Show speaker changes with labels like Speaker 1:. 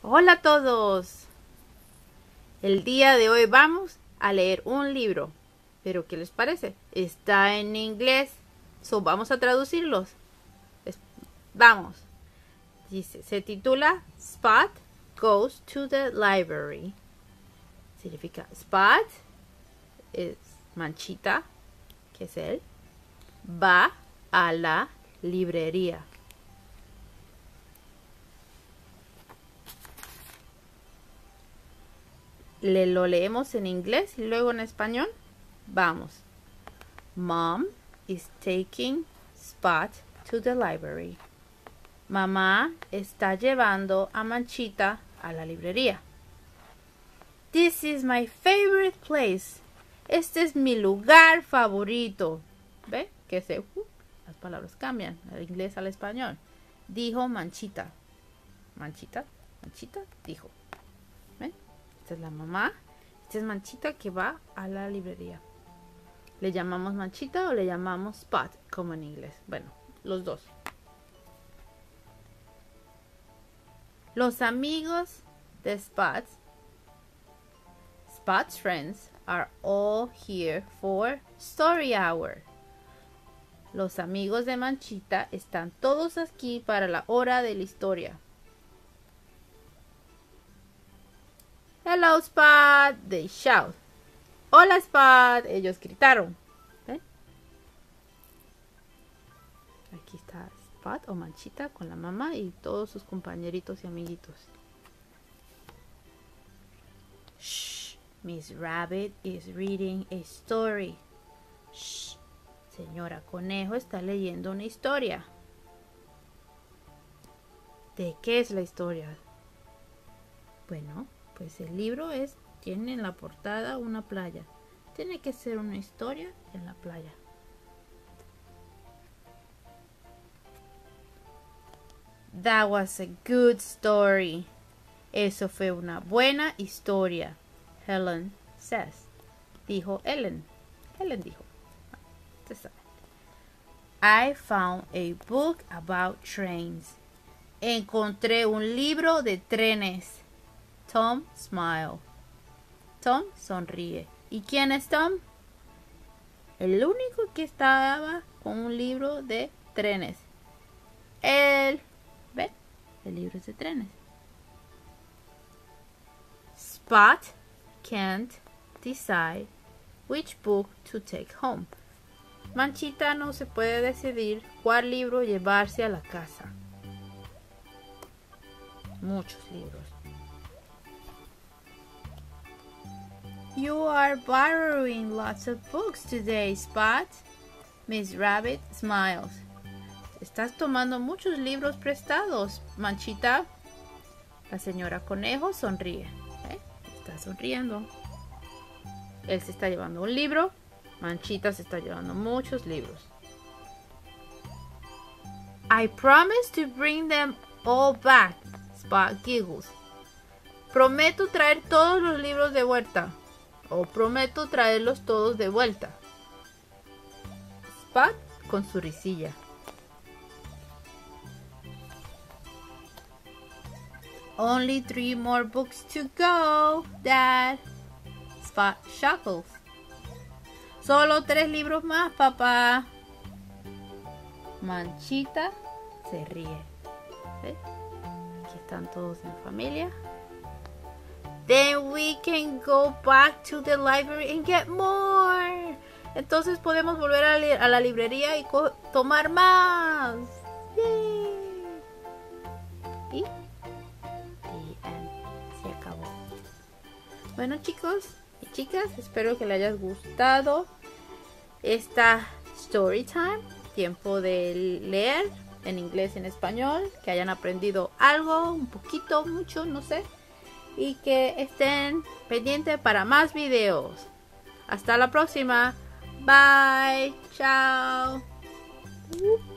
Speaker 1: Hola a todos. El día de hoy vamos a leer un libro. Pero ¿qué les parece? Está en inglés. Vamos a traducirlos. Vamos. Dice, se titula Spot Goes to the Library. Significa Spot es Manchita, que es él, va a la librería. Lo leemos en inglés y luego en español. Vamos. Mom is taking Spot to the library. Mamá está llevando a Manchita a la librería. This is my favorite place. Este es mi lugar favorito. ¿Ve? Que las palabras cambian del inglés al español. Dijo Manchita. Manchita dijo. ¿Ven? Esta es la mamá. Esta es Manchita que va a la librería. ¿Le llamamos Manchita o le llamamos Spot como en inglés? Bueno, los dos. Los amigos de Spot's friends are all here for story hour. Los amigos de Manchita están todos aquí para la hora de la historia. Hello, Spot, they shout. Hola, Spot, ellos gritaron. ¿Eh? Aquí está Spot o Manchita con la mamá y todos sus compañeritos y amiguitos. Shh, Miss Rabbit is reading a story. Shh, señora Conejo está leyendo una historia. ¿De qué es la historia? Bueno, pues el libro tiene en la portada una playa. Tiene que ser una historia en la playa. That was a good story. Eso fue una buena historia. Helen says. Dijo Ellen. Helen dijo. I found a book about trains. Encontré un libro de trenes. Tom smiled. Tom sonríe. ¿Y quién es Tom? El único que estaba con un libro de trenes. Él. ¿Ve? El libro es de trenes. Spot can't decide which book to take home. Manchita no se puede decidir cuál libro llevarse a la casa. Muchos libros. You are borrowing lots of books today, Spot. Miss Rabbit smiles. Estás tomando muchos libros prestados, Manchita. La señora Conejo sonríe. Está sonriendo. Él se está llevando un libro. Manchita se está llevando muchos libros. I promise to bring them all back. Spot giggles. Prometo traer todos los libros de vuelta. O prometo traerlos todos de vuelta. Spot con su risilla. Only 3 more books to go, Dad. Spot chuckles. Solo 3 libros más, papá. Manchita se ríe. ¿Sí? Aquí están todos en familia. Then we can go back to the library and get more. Entonces podemos volver a la librería y tomar más. Yay. Y se acabó. Bueno, chicos y chicas, espero que les haya gustado esta story time, tiempo de leer en inglés y en español, que hayan aprendido algo, un poquito, mucho, no sé, y que estén pendientes para más videos. Hasta la próxima. Bye. Chao.